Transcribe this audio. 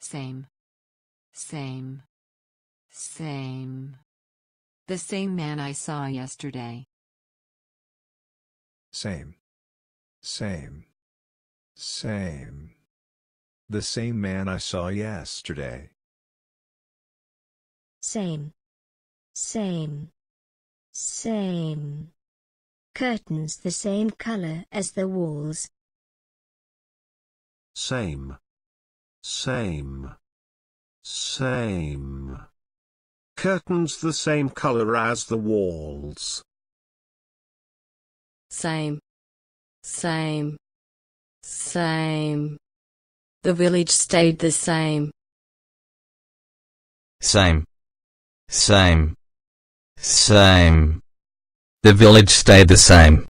Same. Same. Same. The same man I saw yesterday. Same. Same. Same. The same man I saw yesterday. Same. Same. Same. Curtains the same color as the walls. Same. Same. Same. Curtains the same color as the walls. Same. Same. Same. The village stayed the same. Same. Same. Same. The village stayed the same.